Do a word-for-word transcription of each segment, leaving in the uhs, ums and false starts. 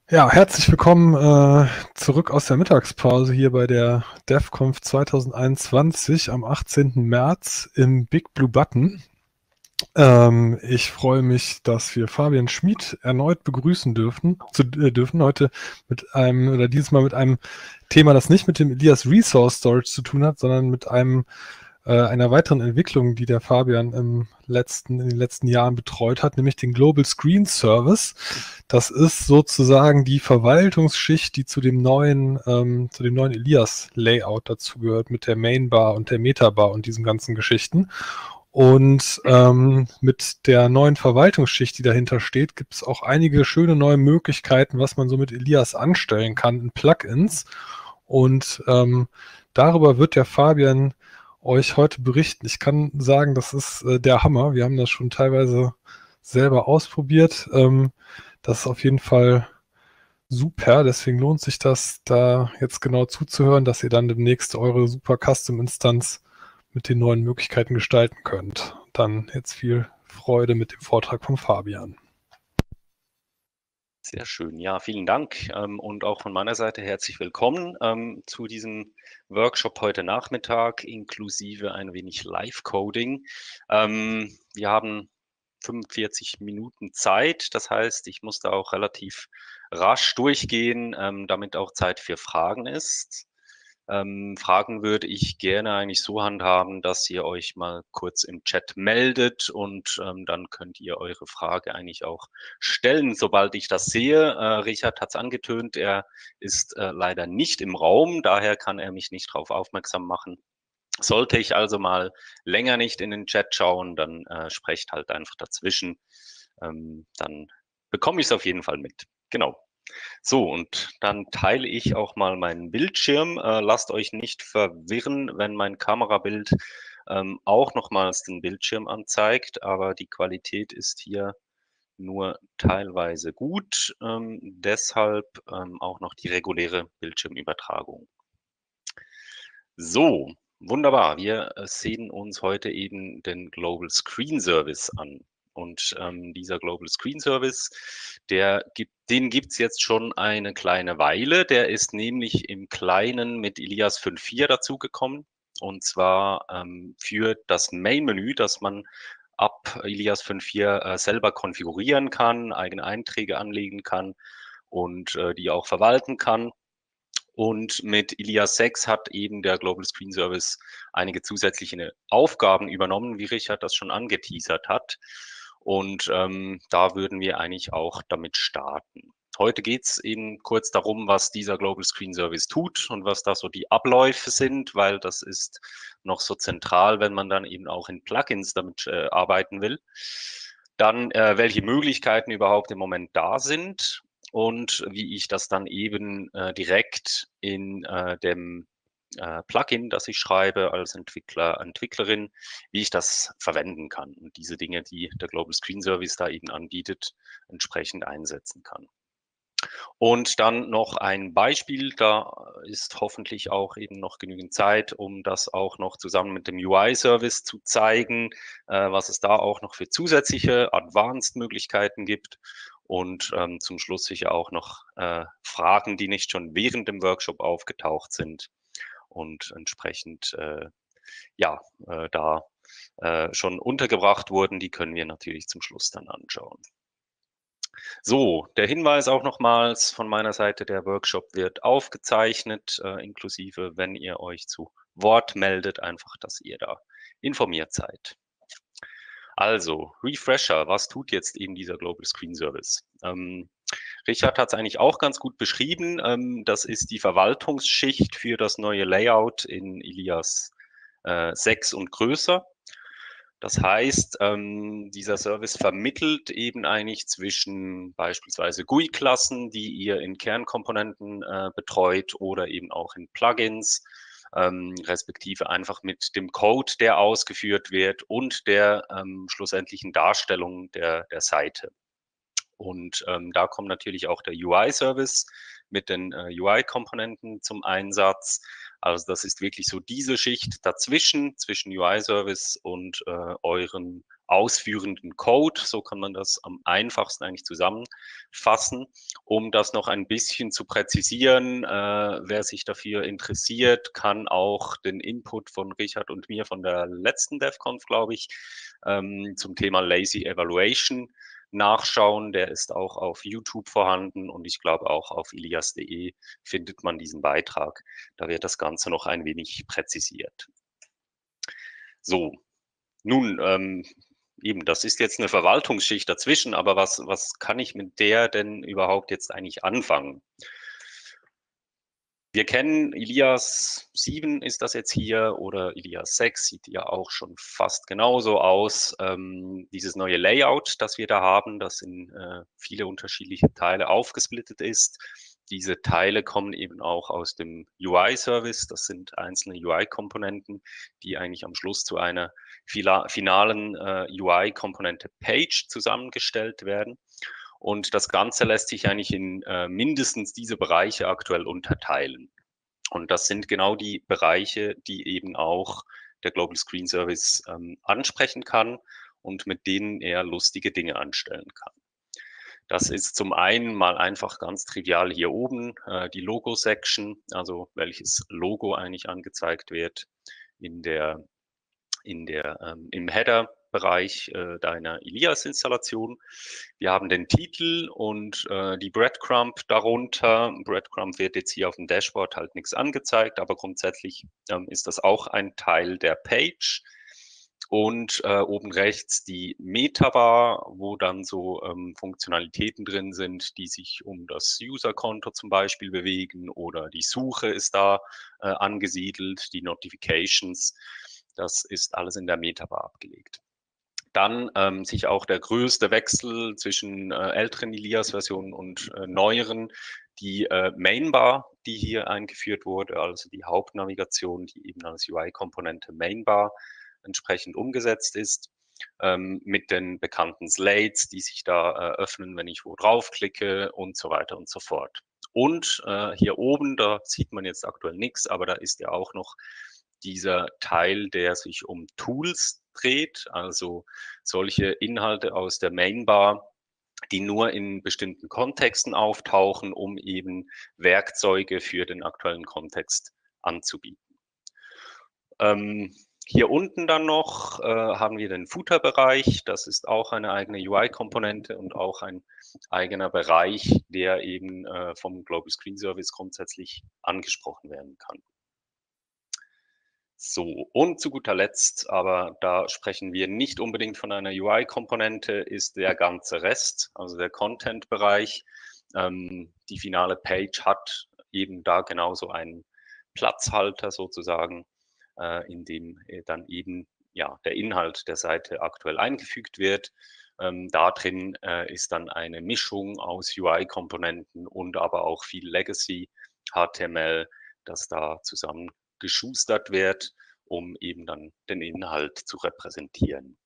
Ja, herzlich willkommen äh, zurück aus der Mittagspause hier bei der DevConf zwanzig einundzwanzig am achtzehnten März im Big Blue Button. Ähm, ich freue mich, dass wir Fabian Schmid erneut begrüßen dürfen, zu, äh, dürfen heute mit einem, oder dieses Mal mit einem Thema, das nicht mit dem Elias Resource Storage zu tun hat, sondern mit einem äh, einer weiteren Entwicklung, die der Fabian im letzten, in den letzten Jahren betreut hat, nämlich den Global Screen Service. Das ist sozusagen die Verwaltungsschicht, die zu dem neuen, ähm, zu dem neuen Elias-Layout dazugehört, mit der Mainbar und der Metabar und diesen ganzen Geschichten. Und ähm, mit der neuen Verwaltungsschicht, die dahinter steht, gibt es auch einige schöne neue Möglichkeiten, was man so mit Elias anstellen kann in Plugins. Und ähm, darüber wird der Fabian euch heute berichten. Ich kann sagen, das ist äh, der Hammer. Wir haben das schon teilweise selber ausprobiert. Ähm, das ist auf jeden Fall super. Deswegen lohnt sich das, da jetzt genau zuzuhören, dass ihr dann demnächst eure super Custom-Instanz mit den neuen Möglichkeiten gestalten könnt. Dann jetzt viel Freude mit dem Vortrag von Fabian. Sehr schön. Ja, vielen Dank ähm, und auch von meiner Seite herzlich willkommen ähm, zu diesem Workshop heute Nachmittag inklusive ein wenig Live-Coding. Ähm, wir haben fünfundvierzig Minuten Zeit, das heißt, ich muss da auch relativ rasch durchgehen, ähm, damit auch Zeit für Fragen ist. Ähm, Fragen würde ich gerne eigentlich so handhaben, dass ihr euch mal kurz im Chat meldet und ähm, dann könnt ihr eure Frage eigentlich auch stellen, sobald ich das sehe. Äh, Richard hat es angetönt, er ist äh, leider nicht im Raum, daher kann er mich nicht darauf aufmerksam machen. Sollte ich also mal länger nicht in den Chat schauen, dann äh, sprecht halt einfach dazwischen. Ähm, dann bekomme ich es auf jeden Fall mit. Genau. So, und dann teile ich auch mal meinen Bildschirm. Äh, lasst euch nicht verwirren, wenn mein Kamerabild ähm, auch nochmals den Bildschirm anzeigt, aber die Qualität ist hier nur teilweise gut. Ähm, deshalb ähm, auch noch die reguläre Bildschirmübertragung. So, wunderbar. Wir äh, sehen uns heute eben den Global Screen Service an. Und ähm, dieser Global Screen Service, der gibt, den gibt's jetzt schon eine kleine Weile. Der ist nämlich im Kleinen mit Ilias fünf Punkt vier dazugekommen. Und zwar ähm, für das Main-Menü, das man ab Ilias fünf Punkt vier äh, selber konfigurieren kann, eigene Einträge anlegen kann und äh, die auch verwalten kann. Und mit Ilias sechs hat eben der Global Screen Service einige zusätzliche Aufgaben übernommen, wie Richard das schon angeteasert hat. Und ähm, da würden wir eigentlich auch damit starten. Heute geht es eben kurz darum, was dieser Global Screen Service tut und was da so die Abläufe sind, weil das ist noch so zentral, wenn man dann eben auch in Plugins damit äh, arbeiten will. Dann, äh, welche Möglichkeiten überhaupt im Moment da sind und wie ich das dann eben äh, direkt in äh, dem äh, Plugin, das ich schreibe als Entwickler, Entwicklerin, wie ich das verwenden kann und diese Dinge, die der Global Screen Service da eben anbietet, entsprechend einsetzen kann. Und dann noch ein Beispiel, da ist hoffentlich auch eben noch genügend Zeit, um das auch noch zusammen mit dem U I-Service zu zeigen, äh, was es da auch noch für zusätzliche Advanced-Möglichkeiten gibt. Und ähm, zum Schluss sicher auch noch äh, Fragen, die nicht schon während dem Workshop aufgetaucht sind und entsprechend äh, ja äh, da äh, schon untergebracht wurden, die können wir natürlich zum Schluss dann anschauen. So, der Hinweis auch nochmals von meiner Seite, der Workshop wird aufgezeichnet, äh, inklusive, wenn ihr euch zu Wort meldet, einfach, dass ihr da informiert seid. Also, Refresher, was tut jetzt eben dieser Global Screen Service? Ähm, Richard hat es eigentlich auch ganz gut beschrieben. Ähm, das ist die Verwaltungsschicht für das neue Layout in Ilias äh, sechs und größer. Das heißt, ähm, dieser Service vermittelt eben eigentlich zwischen beispielsweise G U I-Klassen, die ihr in Kernkomponenten äh, betreut oder eben auch in Plugins, ähm, respektive einfach mit dem Code, der ausgeführt wird und der ähm, schlussendlichen Darstellung der, der Seite. Und ähm, da kommt natürlich auch der U I-Service mit den äh, U I-Komponenten zum Einsatz. Also das ist wirklich so diese Schicht dazwischen, zwischen U I-Service und äh, euren ausführenden Code, so kann man das am einfachsten eigentlich zusammenfassen. Um das noch ein bisschen zu präzisieren, äh, wer sich dafür interessiert, kann auch den Input von Richard und mir von der letzten DevConf, glaube ich, ähm, zum Thema Lazy Evaluation nachschauen. Der ist auch auf YouTube vorhanden und ich glaube auch auf ilias punkt de findet man diesen Beitrag. Da wird das Ganze noch ein wenig präzisiert. So, nun, ähm, eben, das ist jetzt eine Verwaltungsschicht dazwischen, aber was, was kann ich mit der denn überhaupt jetzt eigentlich anfangen? Wir kennen Ilias sieben ist das jetzt hier oder Ilias sechs sieht ja auch schon fast genauso aus. Ähm, dieses neue Layout, das wir da haben, das in äh, viele unterschiedliche Teile aufgesplittet ist. Diese Teile kommen eben auch aus dem U I-Service. Das sind einzelne U I-Komponenten, die eigentlich am Schluss zu einer finalen äh, U I-Komponente Page zusammengestellt werden. Und das Ganze lässt sich eigentlich in äh, mindestens diese Bereiche aktuell unterteilen. Und das sind genau die Bereiche, die eben auch der Global Screen Service ähm, ansprechen kann und mit denen er lustige Dinge anstellen kann. Das ist zum einen mal einfach ganz trivial hier oben äh, die Logo-Section, also welches Logo eigentlich angezeigt wird in der, in der, ähm, im Header. Bereich äh, deiner Ilias-Installation. Wir haben den Titel und äh, die Breadcrumb darunter. Breadcrumb wird jetzt hier auf dem Dashboard halt nichts angezeigt, aber grundsätzlich ähm, ist das auch ein Teil der Page. Und äh, oben rechts die Metabar, wo dann so ähm, Funktionalitäten drin sind, die sich um das User-Konto zum Beispiel bewegen oder die Suche ist da äh, angesiedelt, die Notifications. Das ist alles in der Metabar abgelegt. Dann ähm, sich auch der größte Wechsel zwischen äh, älteren Ilias-Versionen und äh, neueren, die äh, Mainbar, die hier eingeführt wurde, also die Hauptnavigation, die eben als U I-Komponente Mainbar entsprechend umgesetzt ist, ähm, mit den bekannten Slates, die sich da äh, öffnen, wenn ich wo draufklicke und so weiter und so fort. Und äh, hier oben, da sieht man jetzt aktuell nichts, aber da ist ja auch noch dieser Teil, der sich um Tools dreht, also solche Inhalte aus der Mainbar, die nur in bestimmten Kontexten auftauchen, um eben Werkzeuge für den aktuellen Kontext anzubieten. Ähm, hier unten dann noch äh, haben wir den Footer-Bereich. Das ist auch eine eigene U I-Komponente und auch ein eigener Bereich, der eben äh, vom Global Screen Service grundsätzlich angesprochen werden kann. So, und zu guter Letzt, aber da sprechen wir nicht unbedingt von einer U I-Komponente, ist der ganze Rest, also der Content-Bereich. Ähm, die finale Page hat eben da genauso einen Platzhalter sozusagen, äh, in dem dann eben ja, der Inhalt der Seite aktuell eingefügt wird. Ähm, da drin äh, ist dann eine Mischung aus U I-Komponenten und aber auch viel Legacy H T M L, das da zusammen geschustert wird, um eben dann den Inhalt zu repräsentieren.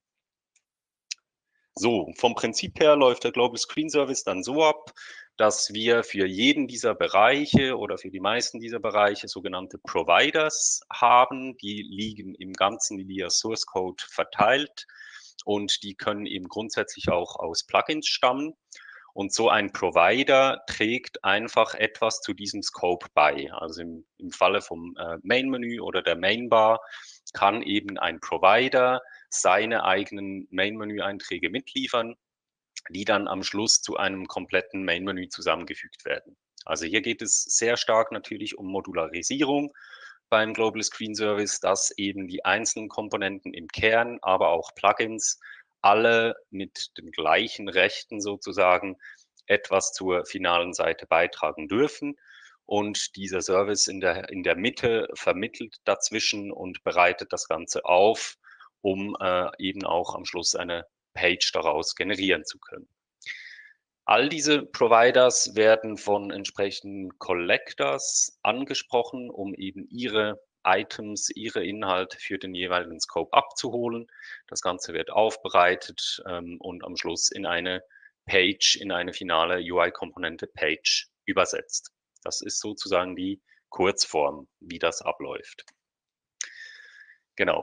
So, vom Prinzip her läuft der Global Screen Service dann so ab, dass wir für jeden dieser Bereiche oder für die meisten dieser Bereiche sogenannte Providers haben. Die liegen im ganzen Ilias Source Code verteilt und die können eben grundsätzlich auch aus Plugins stammen. Und so ein Provider trägt einfach etwas zu diesem Scope bei. Also im, im Falle vom äh, Main-Menü oder der Mainbar kann eben ein Provider seine eigenen Main-Menü-Einträge mitliefern, die dann am Schluss zu einem kompletten Main-Menü zusammengefügt werden. Also hier geht es sehr stark natürlich um Modularisierung beim Global Screen Service, dass eben die einzelnen Komponenten im Kern, aber auch Plugins alle mit den gleichen Rechten sozusagen etwas zur finalen Seite beitragen dürfen. Und dieser Service in der, in der Mitte vermittelt dazwischen und bereitet das Ganze auf, um äh, eben auch am Schluss eine Page daraus generieren zu können. All diese Providers werden von entsprechenden Collectors angesprochen, um eben ihre Items, ihre Inhalte für den jeweiligen Scope abzuholen. Das Ganze wird aufbereitet ähm, und am Schluss in eine Page, in eine finale U I-Komponente Page übersetzt. Das ist sozusagen die Kurzform, wie das abläuft. Genau.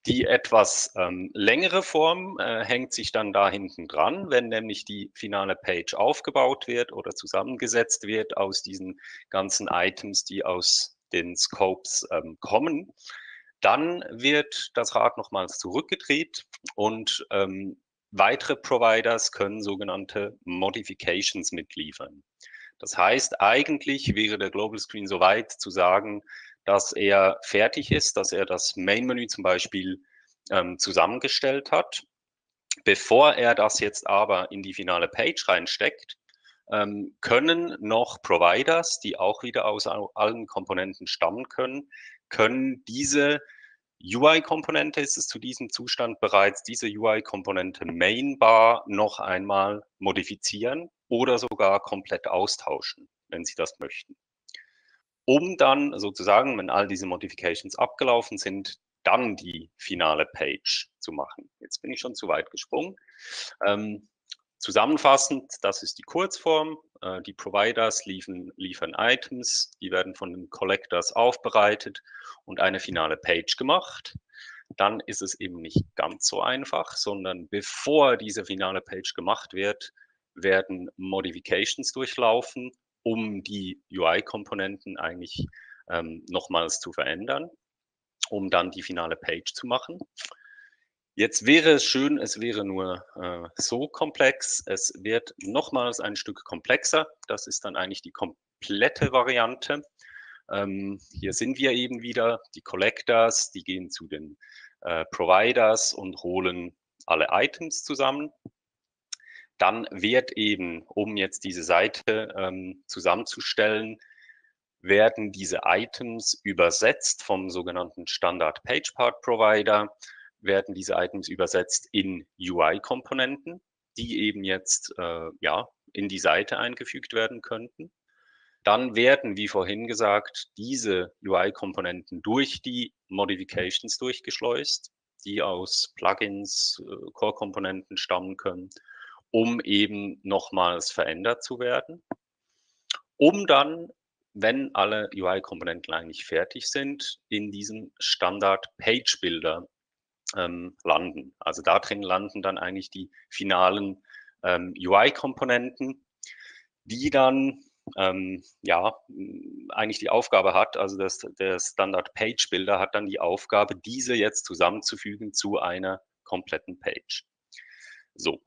Die etwas ähm, längere Form äh, hängt sich dann da hinten dran, wenn nämlich die finale Page aufgebaut wird oder zusammengesetzt wird aus diesen ganzen Items, die aus den Scopes ähm, kommen. Dann wird das Rad nochmals zurückgedreht und ähm, weitere Providers können sogenannte Modifications mitliefern. Das heißt, eigentlich wäre der Global Screen so weit zu sagen, dass er fertig ist, dass er das Main-Menü zum Beispiel ähm, zusammengestellt hat. Bevor er das jetzt aber in die finale Page reinsteckt, ähm, können noch Providers, die auch wieder aus allen Komponenten stammen können, können diese U I-Komponente, ist es zu diesem Zustand bereits, diese U I-Komponente Main-Bar noch einmal modifizieren oder sogar komplett austauschen, wenn Sie das möchten. Um dann sozusagen, wenn all diese Modifications abgelaufen sind, dann die finale Page zu machen. Jetzt bin ich schon zu weit gesprungen. Ähm, zusammenfassend, das ist die Kurzform. Äh, die Providers liefern, liefern Items, die werden von den Collectors aufbereitet und eine finale Page gemacht. Dann ist es eben nicht ganz so einfach, sondern bevor diese finale Page gemacht wird, werden Modifications durchlaufen, um die U I-Komponenten eigentlich ähm, nochmals zu verändern, um dann die finale Page zu machen. Jetzt wäre es schön, es wäre nur äh, so komplex. Es wird nochmals ein Stück komplexer. Das ist dann eigentlich die komplette Variante. Ähm, hier sind wir eben wieder, die Collectors, die gehen zu den äh, Providers und holen alle Items zusammen. Dann wird eben, um jetzt diese Seite ähm, zusammenzustellen, werden diese Items übersetzt vom sogenannten Standard Page Part Provider, werden diese Items übersetzt in U I-Komponenten, die eben jetzt äh, ja, in die Seite eingefügt werden könnten. Dann werden, wie vorhin gesagt, diese U I-Komponenten durch die Modifications durchgeschleust, die aus Plugins, äh, Core-Komponenten stammen können, um eben nochmals verändert zu werden, um dann, wenn alle U I-Komponenten eigentlich fertig sind, in diesem Standard-Page-Builder ähm, landen. Also da drin landen dann eigentlich die finalen ähm, U I-Komponenten, die dann ähm, ja eigentlich die Aufgabe hat, also das, der Standard-Page-Builder hat dann die Aufgabe, diese jetzt zusammenzufügen zu einer kompletten Page. So.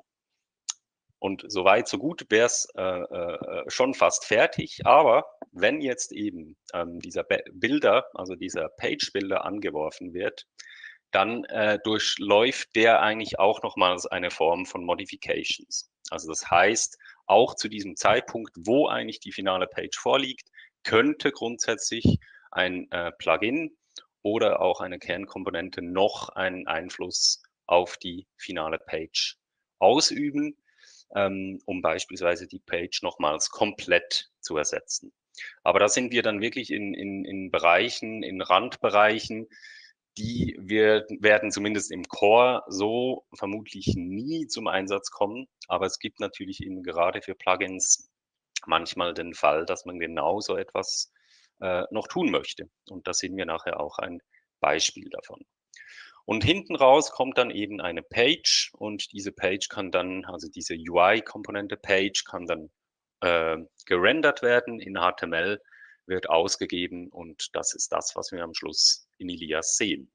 Und soweit, so gut wäre es äh, äh, schon fast fertig. Aber wenn jetzt eben ähm, dieser Bilder, also dieser Page-Builder angeworfen wird, dann äh, durchläuft der eigentlich auch nochmals eine Form von Modifications. Also das heißt, auch zu diesem Zeitpunkt, wo eigentlich die finale Page vorliegt, könnte grundsätzlich ein äh, Plugin oder auch eine Kernkomponente noch einen Einfluss auf die finale Page ausüben, ähm, um beispielsweise die Page nochmals komplett zu ersetzen. Aber da sind wir dann wirklich in, in, in Bereichen, in Randbereichen, die wir, werden zumindest im Core so vermutlich nie zum Einsatz kommen. Aber es gibt natürlich eben gerade für Plugins manchmal den Fall, dass man genau so etwas äh, noch tun möchte. Und da sehen wir nachher auch ein Beispiel davon. Und hinten raus kommt dann eben eine Page und diese Page kann dann, also diese U I-Komponente Page kann dann äh, gerendert werden in H T M L, wird ausgegeben und das ist das, was wir am Schluss in Ilias sehen.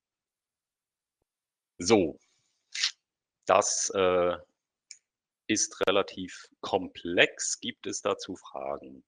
So, das äh, ist relativ komplex. Gibt es dazu Fragen?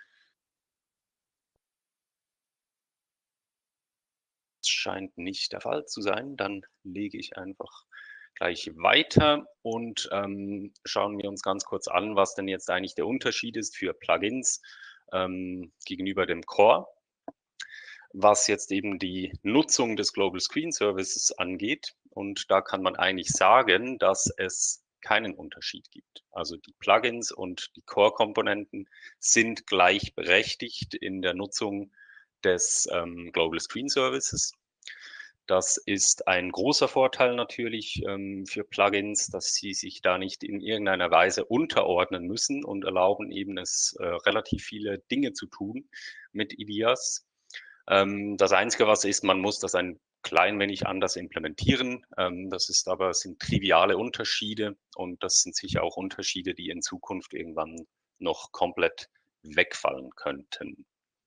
Das scheint nicht der Fall zu sein. Dann lege ich einfach gleich weiter und ähm, schauen wir uns ganz kurz an, was denn jetzt eigentlich der Unterschied ist für Plugins ähm, gegenüber dem Core, was jetzt eben die Nutzung des Global Screen Services angeht. Und da kann man eigentlich sagen, dass es keinen Unterschied gibt. Also die Plugins und die Core-Komponenten sind gleichberechtigt in der Nutzung des ähm, Global Screen Services. Das ist ein großer Vorteil natürlich ähm, für Plugins, dass sie sich da nicht in irgendeiner Weise unterordnen müssen und erlauben eben es äh, relativ viele Dinge zu tun mit Ilias. Ähm, das Einzige, was ist, man muss das ein klein wenig anders implementieren. Ähm, das ist aber, sind triviale Unterschiede und das sind sicher auch Unterschiede, die in Zukunft irgendwann noch komplett wegfallen könnten.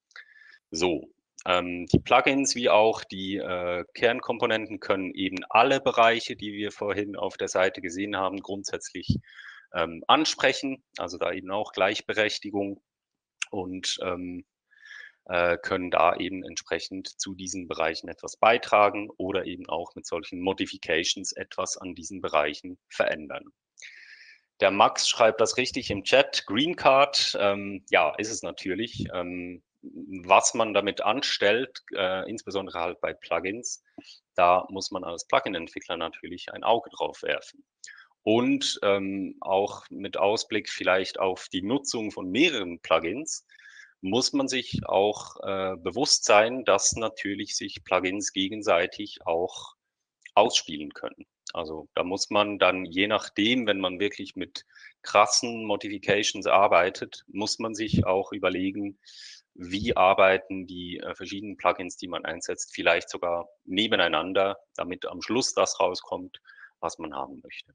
So, ähm, die Plugins wie auch die äh, Kernkomponenten können eben alle Bereiche, die wir vorhin auf der Seite gesehen haben, grundsätzlich ähm, ansprechen. Also da eben auch Gleichberechtigung und ähm, äh, können da eben entsprechend zu diesen Bereichen etwas beitragen oder eben auch mit solchen Modifications etwas an diesen Bereichen verändern. Der Max schreibt das richtig im Chat. Green Card, ähm, ja, ist es natürlich. Ähm, was man damit anstellt, äh, insbesondere halt bei Plugins, da muss man als Plugin-Entwickler natürlich ein Auge drauf werfen. Und ähm, auch mit Ausblick vielleicht auf die Nutzung von mehreren Plugins, muss man sich auch äh, bewusst sein, dass natürlich sich Plugins gegenseitig auch ausspielen können. Also da muss man dann, je nachdem, wenn man wirklich mit krassen Modifications arbeitet, muss man sich auch überlegen, wie arbeiten die äh, verschiedenen Plugins, die man einsetzt, vielleicht sogar nebeneinander, damit am Schluss das rauskommt, was man haben möchte.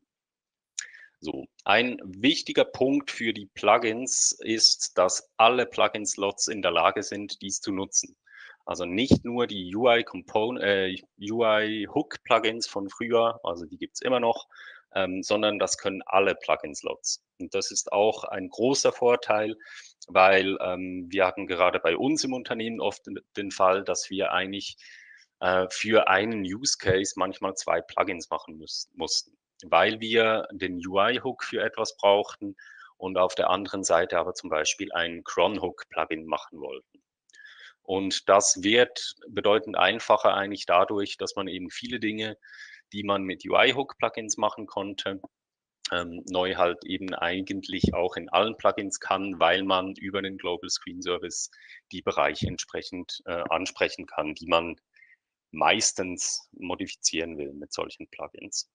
So, ein wichtiger Punkt für die Plugins ist, dass alle Plugin-Slots in der Lage sind, dies zu nutzen. Also nicht nur die U I Component, äh, U I Hook Plugins von früher, also die gibt es immer noch, ähm, sondern das können alle Plugin-Slots. Und das ist auch ein großer Vorteil, weil ähm, wir hatten gerade bei uns im Unternehmen oft den, den Fall, dass wir eigentlich äh, für einen Use Case manchmal zwei Plugins machen müssen, mussten, weil wir den U I-Hook für etwas brauchten und auf der anderen Seite aber zum Beispiel ein Cron-Hook-Plugin machen wollten. Und das wird bedeutend einfacher eigentlich dadurch, dass man eben viele Dinge, die man mit U I-Hook-Plugins machen konnte, ähm, neu halt eben eigentlich auch in allen Plugins kann, weil man über den Global Screen Service die Bereiche entsprechend äh, ansprechen kann, die man meistens modifizieren will mit solchen Plugins.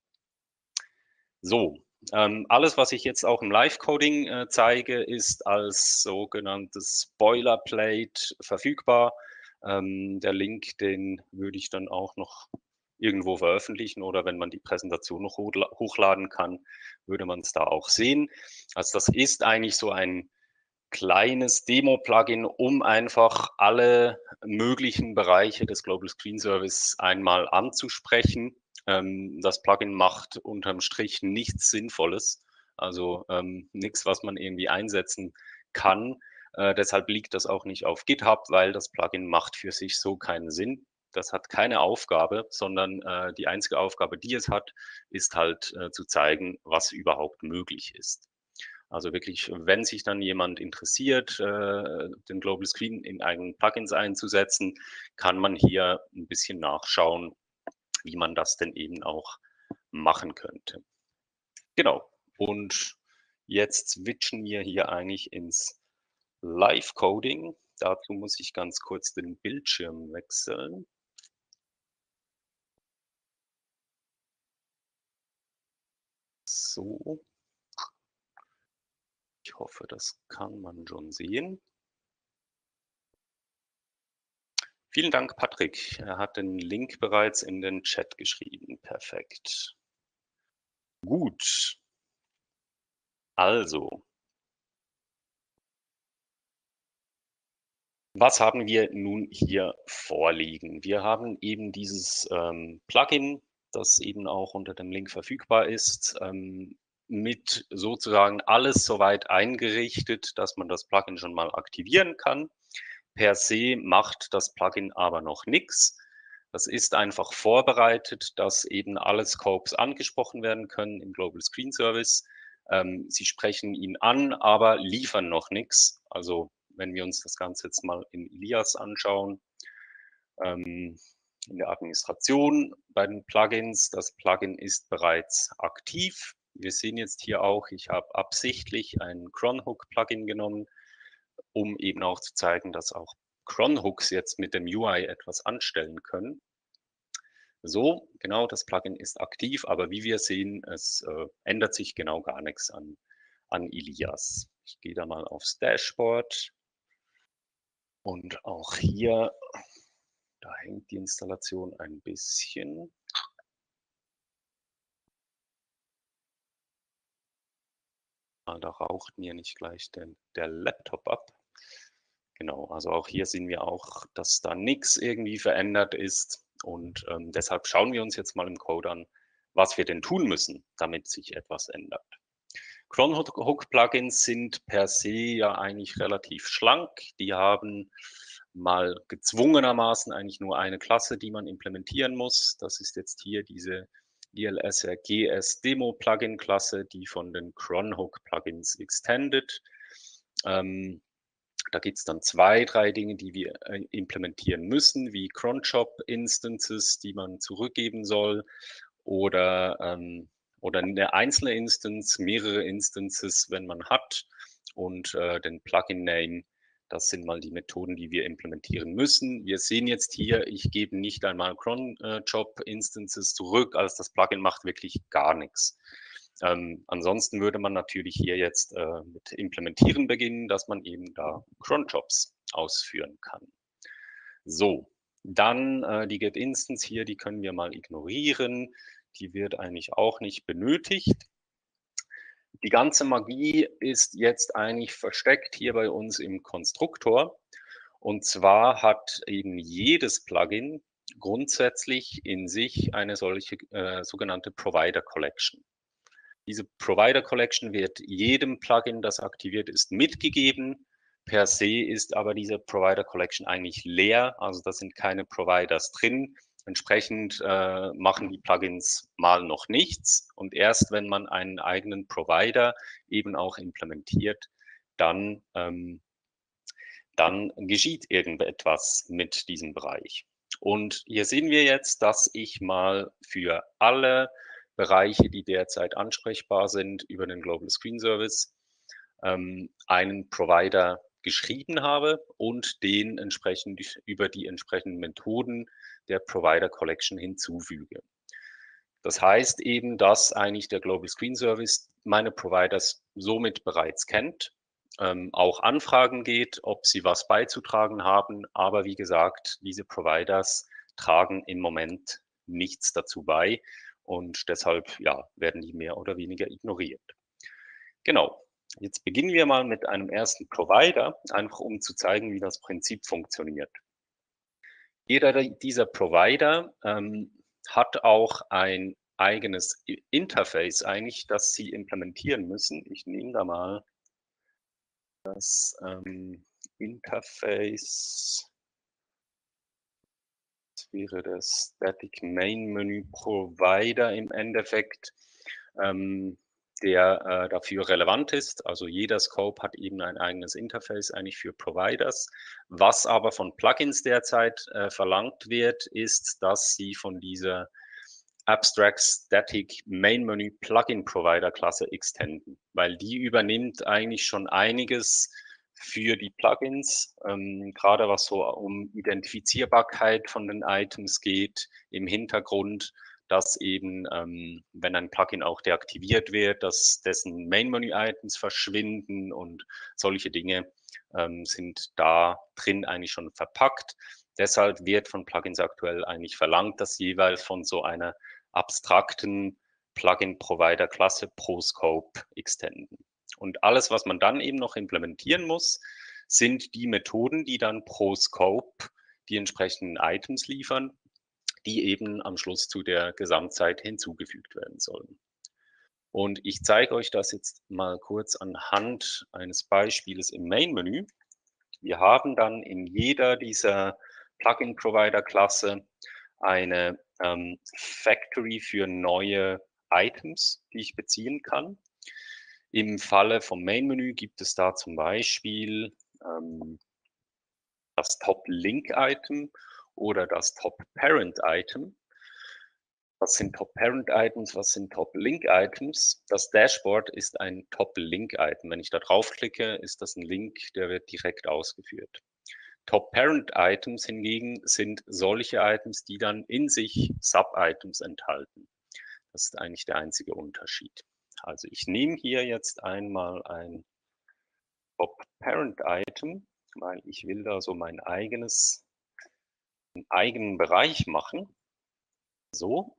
So, ähm, alles, was ich jetzt auch im Live-Coding äh, zeige, ist als sogenanntes Boilerplate verfügbar. Ähm, der Link, den würde ich dann auch noch irgendwo veröffentlichen oder wenn man die Präsentation noch hochladen kann, würde man es da auch sehen. Also das ist eigentlich so ein kleines Demo-Plugin, um einfach alle möglichen Bereiche des Global Screen Service einmal anzusprechen. Ähm, das Plugin macht unterm Strich nichts Sinnvolles, also ähm, nichts, was man irgendwie einsetzen kann. Äh, deshalb liegt das auch nicht auf GitHub, weil das Plugin macht für sich so keinen Sinn. Das hat keine Aufgabe, sondern äh, die einzige Aufgabe, die es hat, ist halt äh, zu zeigen, was überhaupt möglich ist. Also wirklich, wenn sich dann jemand interessiert, äh, den Global Screen in eigenen Plugins einzusetzen, kann man hier ein bisschen nachschauen, wie man das denn eben auch machen könnte. Genau. Und jetzt switchen wir hier eigentlich ins Live-Coding. Dazu muss ich ganz kurz den Bildschirm wechseln. So. Ich hoffe, das kann man schon sehen. Vielen Dank, Patrick. Er hat den Link bereits in den Chat geschrieben. Perfekt. Gut. Also. Was haben wir nun hier vorliegen? Wir haben eben dieses ähm, Plugin, das eben auch unter dem Link verfügbar ist, ähm, mit sozusagen alles soweit eingerichtet, dass man das Plugin schon mal aktivieren kann. Per se macht das Plugin aber noch nichts. Das ist einfach vorbereitet, dass eben alle Scopes angesprochen werden können im Global Screen Service. Ähm, sie sprechen ihn an, aber liefern noch nichts. Also wenn wir uns das Ganze jetzt mal in Ilias anschauen, ähm, in der Administration bei den Plugins, das Plugin ist bereits aktiv. Wir sehen jetzt hier auch, ich habe absichtlich ein Cronhook-Plugin genommen, um eben auch zu zeigen, dass auch Cronhooks jetzt mit dem U I etwas anstellen können. So, genau, das Plugin ist aktiv, aber wie wir sehen, es äh, ändert sich genau gar nichts an, an Ilias. Ich gehe da mal aufs Dashboard und auch hier Da hängt die Installation ein bisschen. Da raucht mir nicht gleich den, der Laptop ab. Genau, also auch hier sehen wir auch, dass da nichts irgendwie verändert ist. Und ähm, deshalb schauen wir uns jetzt mal im Code an, was wir denn tun müssen, damit sich etwas ändert. Cronhook-Plugins sind per se ja eigentlich relativ schlank. Die haben mal gezwungenermaßen eigentlich nur eine Klasse, die man implementieren muss. Das ist jetzt hier diese I L S R G S Demo Plugin Klasse, die von den Cronhook Plugins extended. Ähm, da gibt es dann zwei, drei Dinge, die wir äh, implementieren müssen, wie cronjob Instances, die man zurückgeben soll, oder, ähm, oder eine einzelne Instance, mehrere Instances, wenn man hat, und äh, den Plugin-Name. Das sind mal die Methoden, die wir implementieren müssen. Wir sehen jetzt hier, ich gebe nicht einmal cronjob-Instances zurück, also das Plugin macht wirklich gar nichts. Ähm, ansonsten würde man natürlich hier jetzt äh, mit Implementieren beginnen, dass man eben da cronjobs ausführen kann. So, dann äh, die getInstance hier, die können wir mal ignorieren. Die wird eigentlich auch nicht benötigt. Die ganze Magie ist jetzt eigentlich versteckt hier bei uns im Konstruktor. Und zwar hat eben jedes Plugin grundsätzlich in sich eine solche äh, sogenannte Provider Collection. Diese Provider Collection wird jedem Plugin, das aktiviert ist, mitgegeben. Per se ist aber diese Provider Collection eigentlich leer, also da sind keine Providers drin. Entsprechend äh, machen die Plugins mal noch nichts und erst wenn man einen eigenen Provider eben auch implementiert, dann, ähm, dann geschieht irgendetwas mit diesem Bereich. Und hier sehen wir jetzt, dass ich mal für alle Bereiche, die derzeit ansprechbar sind über den Global Screen Service, ähm, einen Provider geschrieben habe und den entsprechend über die entsprechenden Methoden der Provider Collection hinzufüge. Das heißt eben, dass eigentlich der Global Screen Service meine Providers somit bereits kennt, ähm, auch Anfragen geht, ob sie was beizutragen haben. Aber wie gesagt, diese Providers tragen im Moment nichts dazu bei und deshalb ja, werden die mehr oder weniger ignoriert. Genau. Jetzt beginnen wir mal mit einem ersten Provider, einfach um zu zeigen, wie das Prinzip funktioniert. Jeder dieser Provider ähm, hat auch ein eigenes Interface eigentlich, das sie implementieren müssen. Ich nehme da mal das ähm, Interface. Das wäre das Static Main Menü Provider im Endeffekt. Ähm, der äh, dafür relevant ist. Also jeder Scope hat eben ein eigenes Interface eigentlich für Providers. Was aber von Plugins derzeit äh, verlangt wird, ist, dass sie von dieser Abstract Static Main Menu Plugin Provider Klasse extenden, weil die übernimmt eigentlich schon einiges für die Plugins, ähm, gerade was so um Identifizierbarkeit von den Items geht im Hintergrund, dass eben, ähm, wenn ein Plugin auch deaktiviert wird, dass dessen Main-Menü-Items verschwinden und solche Dinge ähm, sind da drin eigentlich schon verpackt. Deshalb wird von Plugins aktuell eigentlich verlangt, dass jeweils von so einer abstrakten Plugin-Provider-Klasse pro Scope extenden. Und alles, was man dann eben noch implementieren muss, sind die Methoden, die dann pro Scope die entsprechenden Items liefern, die eben am Schluss zu der Gesamtzeit hinzugefügt werden sollen. Und ich zeige euch das jetzt mal kurz anhand eines Beispiels im Main-Menü. Wir haben dann in jeder dieser Plugin-Provider-Klasse eine ähm, Factory für neue Items, die ich beziehen kann. Im Falle vom Main-Menü gibt es da zum Beispiel ähm, das Top-Link-Item oder das Top-Parent-Item. Was sind Top-Parent-Items, was sind Top-Link-Items? Das Dashboard ist ein Top-Link-Item. Wenn ich da draufklicke, ist das ein Link, der wird direkt ausgeführt. Top-Parent-Items hingegen sind solche Items, die dann in sich Sub-Items enthalten. Das ist eigentlich der einzige Unterschied. Also ich nehme hier jetzt einmal ein Top-Parent-Item, weil ich will da so mein eigenes einen eigenen Bereich machen. So.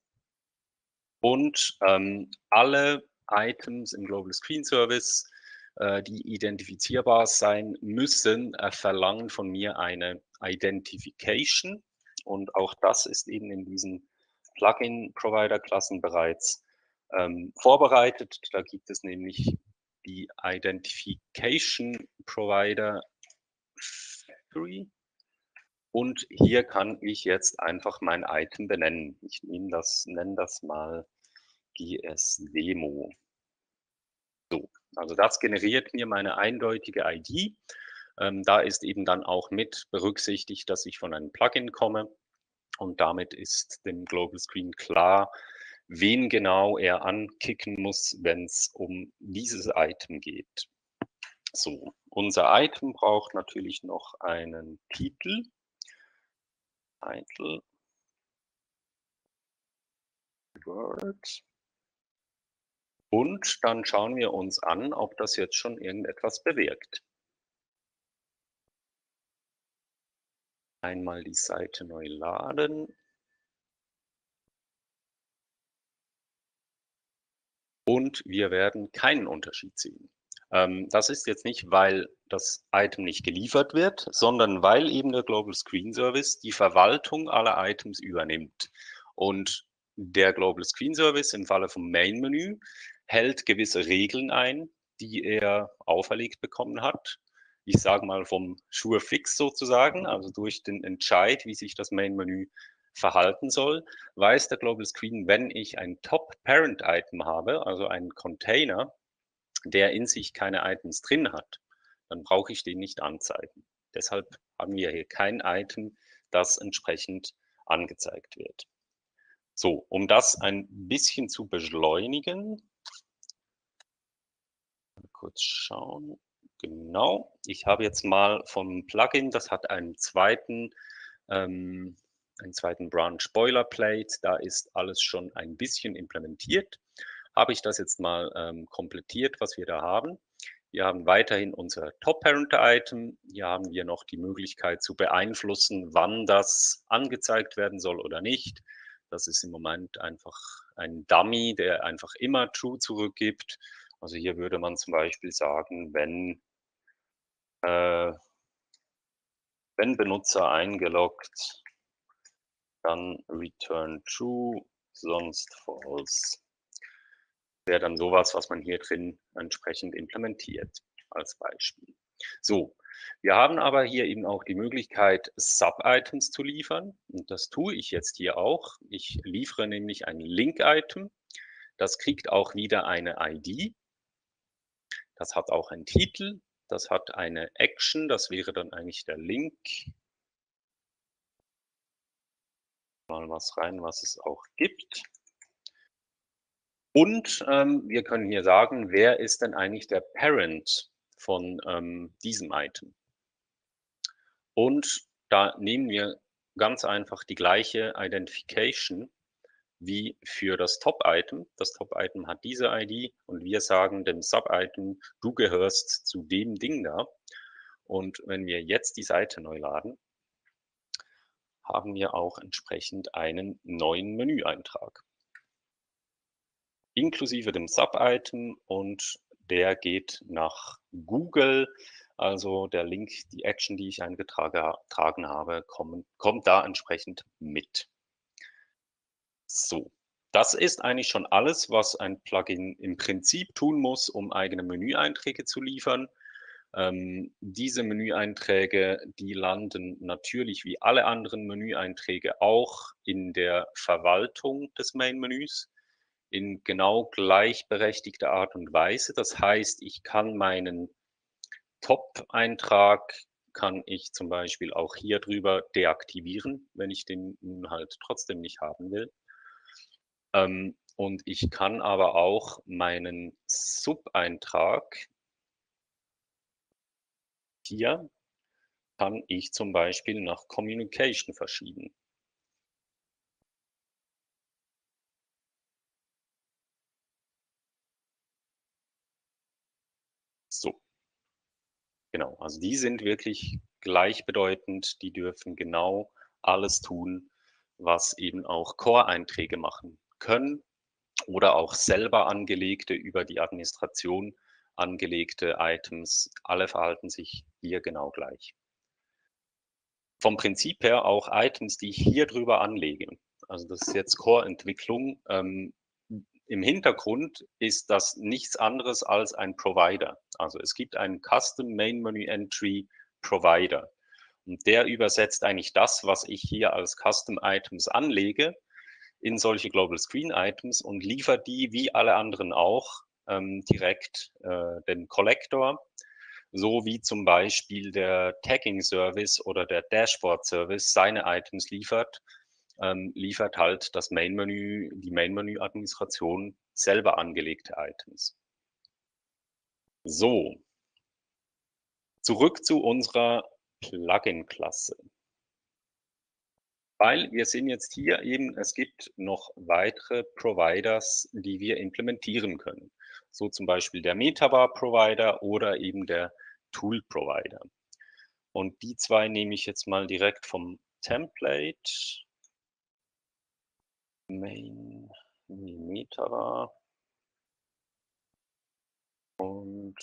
Und ähm, alle Items im Global Screen Service, äh, die identifizierbar sein müssen, äh, verlangen von mir eine Identification. Und auch das ist eben in diesen Plugin-Provider-Klassen bereits ähm, vorbereitet. Da gibt es nämlich die Identification Provider Factory. Und hier kann ich jetzt einfach mein Item benennen. Ich nehme das, nenne das mal G S Demo. So, also das generiert mir meine eindeutige I D. Ähm, da ist eben dann auch mit berücksichtigt, dass ich von einem Plugin komme. Und damit ist dem Global Screen klar, wen genau er ankicken muss, wenn es um dieses Item geht. So, unser Item braucht natürlich noch einen Titel. Title. Word. Und dann schauen wir uns an, ob das jetzt schon irgendetwas bewirkt. Einmal die Seite neu laden. Und wir werden keinen Unterschied sehen. Ähm, das ist jetzt nicht, weil das Item nicht geliefert wird, sondern weil eben der Global Screen Service die Verwaltung aller Items übernimmt. Und der Global Screen Service im Falle vom Main-Menü hält gewisse Regeln ein, die er auferlegt bekommen hat. Ich sage mal vom Sure Fix sozusagen, also durch den Entscheid, wie sich das Main-Menü verhalten soll, weiß der Global Screen, wenn ich ein Top-Parent-Item habe, also einen Container, der in sich keine Items drin hat, dann brauche ich den nicht anzeigen. Deshalb haben wir hier kein Item, das entsprechend angezeigt wird. So, um das ein bisschen zu beschleunigen, mal kurz schauen. Genau, ich habe jetzt mal vom Plugin, das hat einen zweiten ähm, einen zweiten Branch Boilerplate, da ist alles schon ein bisschen implementiert. Habe ich das jetzt mal ähm, komplettiert, was wir da haben. Wir haben weiterhin unser Top-Parent-Item. Hier haben wir noch die Möglichkeit zu beeinflussen, wann das angezeigt werden soll oder nicht. Das ist im Moment einfach ein Dummy, der einfach immer True zurückgibt. Also hier würde man zum Beispiel sagen, wenn, äh, wenn Benutzer eingeloggt, dann return true, sonst false. Wäre dann sowas, was man hier drin entsprechend implementiert, als Beispiel. So, wir haben aber hier eben auch die Möglichkeit, Sub-Items zu liefern. Und das tue ich jetzt hier auch. Ich liefere nämlich ein Link-Item. Das kriegt auch wieder eine I D. Das hat auch einen Titel. Das hat eine Action. Das wäre dann eigentlich der Link. Mal was rein, was es auch gibt. Und ähm, wir können hier sagen, wer ist denn eigentlich der Parent von ähm, diesem Item? Und da nehmen wir ganz einfach die gleiche Identification wie für das Top-Item. Das Top-Item hat diese I D und wir sagen dem Sub-Item, du gehörst zu dem Ding da. Und wenn wir jetzt die Seite neu laden, haben wir auch entsprechend einen neuen Menüeintrag. Inklusive dem Sub-Item und der geht nach Google. Also der Link, die Action, die ich eingetragen habe, kommt, kommt da entsprechend mit. So, das ist eigentlich schon alles, was ein Plugin im Prinzip tun muss, um eigene Menüeinträge zu liefern. Ähm, diese Menüeinträge, die landen natürlich wie alle anderen Menüeinträge auch in der Verwaltung des Main-Menüs in genau gleichberechtigter Art und Weise. Das heißt, ich kann meinen Top-Eintrag, kann ich zum Beispiel auch hier drüber deaktivieren, wenn ich den nun halt trotzdem nicht haben will. Ähm, und ich kann aber auch meinen Sub-Eintrag hier, kann ich zum Beispiel nach Communication verschieben. So. Genau, also die sind wirklich gleichbedeutend, die dürfen genau alles tun, was eben auch Core-Einträge machen können oder auch selber angelegte, über die Administration angelegte Items. Alle verhalten sich hier genau gleich. Vom Prinzip her auch Items, die ich hier drüber anlege. Also das ist jetzt Core-Entwicklung. Ähm, Im Hintergrund ist das nichts anderes als ein Provider. Also es gibt einen Custom Main Menu Entry Provider. Und der übersetzt eigentlich das, was ich hier als Custom Items anlege, in solche Global Screen Items und liefert die, wie alle anderen auch, ähm, direkt äh, den Collector, so wie zum Beispiel der Tagging Service oder der Dashboard Service seine Items liefert, ähm, liefert halt das Main Menü, die Main Menü Administration selber angelegte Items. So, zurück zu unserer Plugin-Klasse. Weil wir sehen jetzt hier eben, es gibt noch weitere Providers, die wir implementieren können. So zum Beispiel der Metabar-Provider oder eben der Tool-Provider. Und die zwei nehme ich jetzt mal direkt vom Template. Main Metabar. Und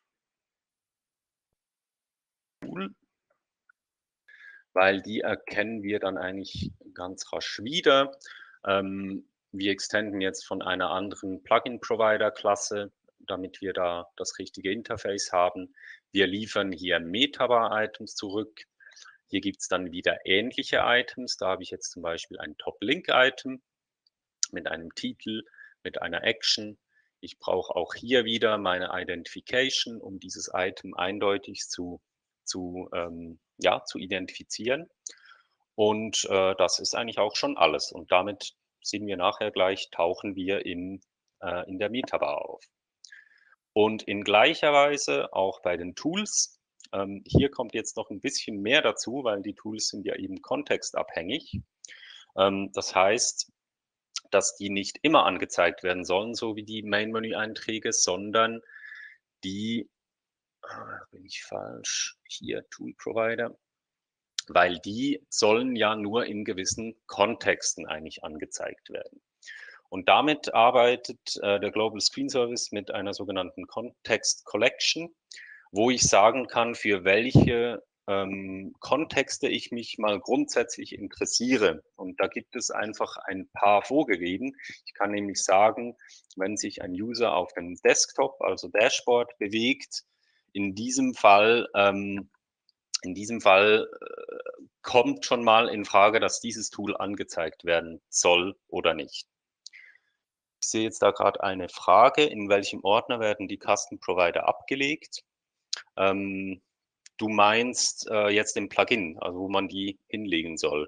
Tool. Weil die erkennen wir dann eigentlich ganz rasch wieder. Ähm, wir extenden jetzt von einer anderen Plugin-Provider-Klasse, damit wir da das richtige Interface haben. Wir liefern hier Metabar-Items zurück. Hier gibt es dann wieder ähnliche Items. Da habe ich jetzt zum Beispiel ein Top-Link-Item mit einem Titel, mit einer Action. Ich brauche auch hier wieder meine Identification, um dieses Item eindeutig zu, zu, ähm, ja, zu identifizieren. Und äh, das ist eigentlich auch schon alles. Und damit sehen wir nachher gleich, tauchen wir in, äh, in der Metabar auf. Und in gleicher Weise auch bei den Tools. Ähm, hier kommt jetzt noch ein bisschen mehr dazu, weil die Tools sind ja eben kontextabhängig. Ähm, das heißt, dass die nicht immer angezeigt werden sollen, so wie die Main-Menü-Einträge, sondern die, ah, bin ich falsch, hier Tool Provider, weil die sollen ja nur in gewissen Kontexten eigentlich angezeigt werden. Und damit arbeitet äh, der Global Screen Service mit einer sogenannten Context Collection, wo ich sagen kann, für welche ähm, Kontexte ich mich mal grundsätzlich interessiere. Und da gibt es einfach ein paar vorgegeben. Ich kann nämlich sagen, wenn sich ein User auf dem Desktop, also Dashboard, bewegt, in diesem Fall, ähm, in diesem Fall äh, kommt schon mal in Frage, dass dieses Tool angezeigt werden soll oder nicht. Ich sehe jetzt da gerade eine Frage, in welchem Ordner werden die Custom Provider abgelegt? Ähm, du meinst äh, jetzt im Plugin, also wo man die hinlegen soll.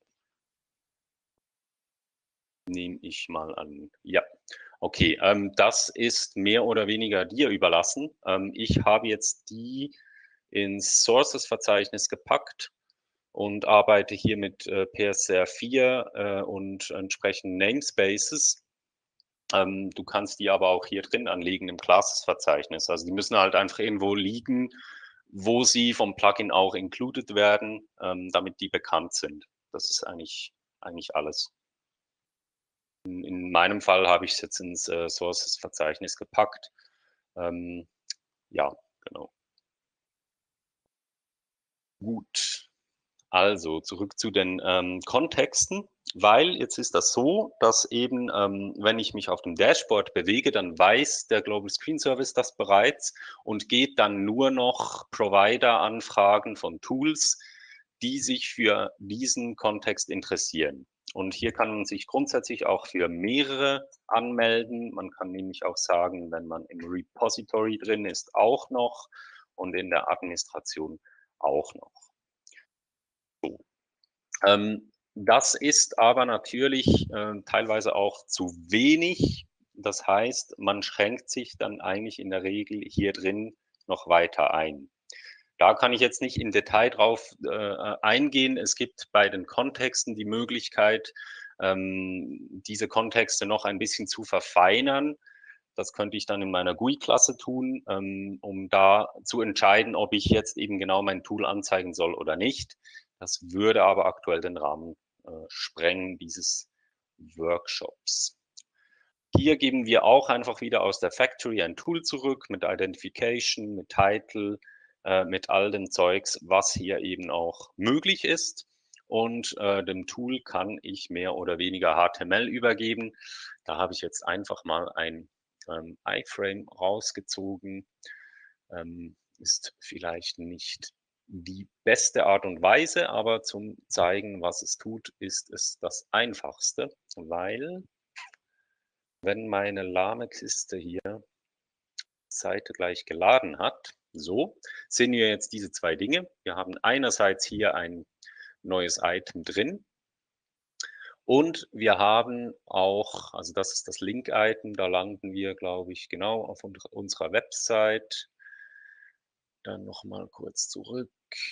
Nehme ich mal an. Ja, okay. Ähm, das ist mehr oder weniger dir überlassen. Ähm, ich habe jetzt die ins Sources-Verzeichnis gepackt und arbeite hier mit äh, P S R vier äh, und entsprechenden Namespaces. Ähm, du kannst die aber auch hier drin anlegen im Classes-Verzeichnis. Also die müssen halt einfach irgendwo liegen, wo sie vom Plugin auch included werden, ähm, damit die bekannt sind. Das ist eigentlich, eigentlich alles. In, in meinem Fall habe ich es jetzt ins äh, Sources-Verzeichnis gepackt. Ähm, ja, genau. Gut. Also zurück zu den ähm, Kontexten, weil jetzt ist das so, dass eben, ähm, wenn ich mich auf dem Dashboard bewege, dann weiß der Global Screen Service das bereits und geht dann nur noch Provider-Anfragen von Tools, die sich für diesen Kontext interessieren. Und hier kann man sich grundsätzlich auch für mehrere anmelden. Man kann nämlich auch sagen, wenn man im Repository drin ist, auch noch und in der Administration auch noch. Ähm, das ist aber natürlich äh, teilweise auch zu wenig. Das heißt, man schränkt sich dann eigentlich in der Regel hier drin noch weiter ein. Da kann ich jetzt nicht im Detail drauf äh, eingehen. Es gibt bei den Kontexten die Möglichkeit, ähm, diese Kontexte noch ein bisschen zu verfeinern. Das könnte ich dann in meiner G U I-Klasse tun, ähm, um da zu entscheiden, ob ich jetzt eben genau mein Tool anzeigen soll oder nicht. Das würde aber aktuell den Rahmen äh, sprengen dieses Workshops. Hier geben wir auch einfach wieder aus der Factory ein Tool zurück mit Identification, mit Title, äh, mit all dem Zeugs, was hier eben auch möglich ist. Und äh, dem Tool kann ich mehr oder weniger H T M L übergeben. Da habe ich jetzt einfach mal ein ähm, iframe rausgezogen. Ähm, ist vielleicht nicht die beste Art und Weise, aber zum Zeigen, was es tut, ist es das Einfachste, weil wenn meine lahme Kiste hier die Seite gleich geladen hat, so, sehen wir jetzt diese zwei Dinge. Wir haben einerseits hier ein neues Item drin und wir haben auch, also das ist das Link-Item, da landen wir, glaube ich, genau auf unserer Website. Dann nochmal kurz zurück.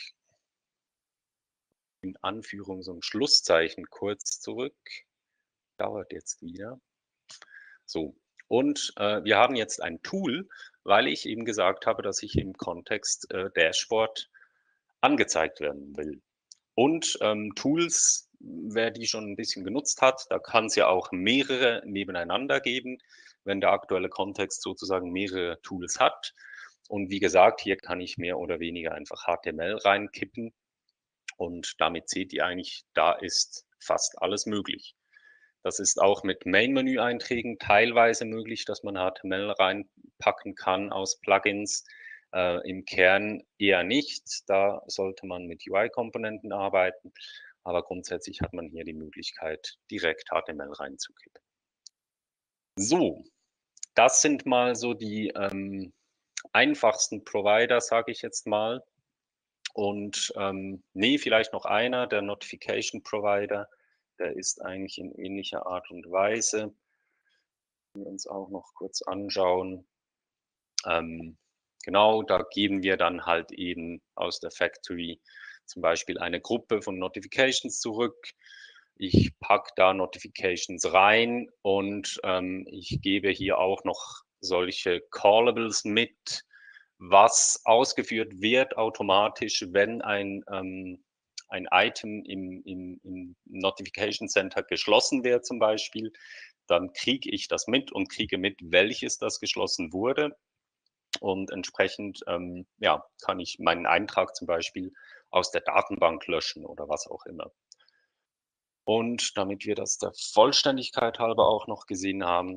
In Anführungs- und Schlusszeichen kurz zurück. Dauert jetzt wieder. So, und äh, wir haben jetzt ein Tool, weil ich eben gesagt habe, dass ich im Kontext äh, Dashboard angezeigt werden will. Und ähm, Tools, wer die schon ein bisschen genutzt hat, da kann es ja auch mehrere nebeneinander geben, wenn der aktuelle Kontext sozusagen mehrere Tools hat. Und wie gesagt, hier kann ich mehr oder weniger einfach H T M L reinkippen. Und damit seht ihr eigentlich, da ist fast alles möglich. Das ist auch mit Main-Menü-Einträgen teilweise möglich, dass man H T M L reinpacken kann aus Plugins. Äh, Im Kern eher nicht. Da sollte man mit U I-Komponenten arbeiten. Aber grundsätzlich hat man hier die Möglichkeit, direkt H T M L reinzukippen. So, das sind mal so die ähm, einfachsten Provider, sage ich jetzt mal. Und ähm, nee, vielleicht noch einer, der Notification Provider, der ist eigentlich in ähnlicher Art und Weise. Wir uns auch noch kurz anschauen. Ähm, genau, da geben wir dann halt eben aus der Factory zum Beispiel eine Gruppe von Notifications zurück. Ich packe da Notifications rein und ähm, ich gebe hier auch noch solche Callables mit, was ausgeführt wird automatisch, wenn ein, ähm, ein Item im, im, im Notification Center geschlossen wird zum Beispiel, dann kriege ich das mit und kriege mit, welches das geschlossen wurde. Und entsprechend ähm, ja, kann ich meinen Eintrag zum Beispiel aus der Datenbank löschen oder was auch immer. Und damit wir das der Vollständigkeit halber auch noch gesehen haben,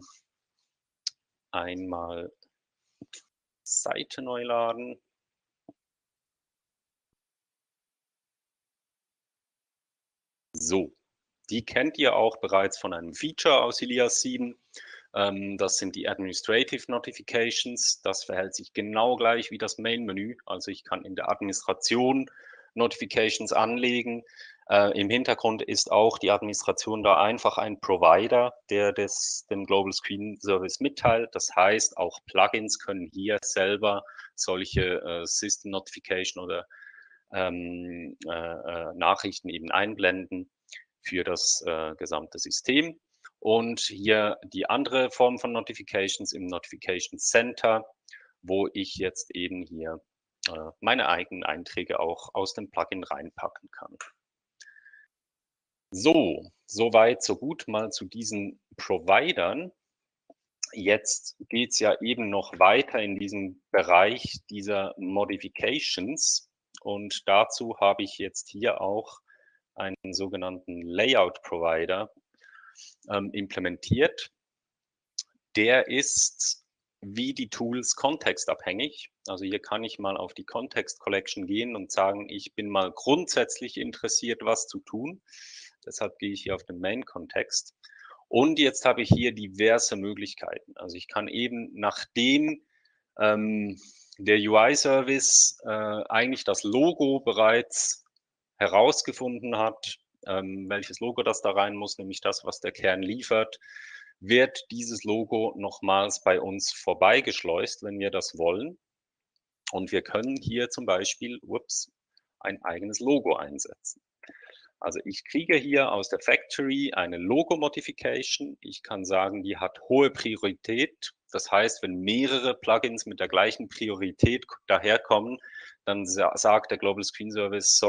einmal Seite neu laden. So, die kennt ihr auch bereits von einem Feature aus Ilias sieben. Ähm, das sind die Administrative Notifications. Das verhält sich genau gleich wie das Main-Menü. Also ich kann in der Administration Notifications anlegen. Äh, Im Hintergrund ist auch die Administration da einfach ein Provider, der das dem Global Screen Service mitteilt. Das heißt, auch Plugins können hier selber solche äh, System Notification oder ähm, äh, äh, Nachrichten eben einblenden für das äh, gesamte System. Und hier die andere Form von Notifications im Notification Center, wo ich jetzt eben hier äh, meine eigenen Einträge auch aus dem Plugin reinpacken kann. So, soweit, so gut mal zu diesen Providern. Jetzt geht es ja eben noch weiter in diesem Bereich dieser Modifications. Und dazu habe ich jetzt hier auch einen sogenannten Layout-Provider ähm, implementiert. Der ist wie die Tools kontextabhängig. Also hier kann ich mal auf die Context Collection gehen und sagen, ich bin mal grundsätzlich interessiert, was zu tun. Deshalb gehe ich hier auf den Main-Kontext. Und jetzt habe ich hier diverse Möglichkeiten. Also ich kann eben, nachdem ähm, der U I-Service äh, eigentlich das Logo bereits herausgefunden hat, ähm, welches Logo das da rein muss, nämlich das, was der Kern liefert, wird dieses Logo nochmals bei uns vorbeigeschleust, wenn wir das wollen. Und wir können hier zum Beispiel ups, ein eigenes Logo einsetzen. Also ich kriege hier aus der Factory eine Logo-Modification. Ich kann sagen, die hat hohe Priorität. Das heißt, wenn mehrere Plugins mit der gleichen Priorität daherkommen, dann sagt der Global Screen Service, sorry,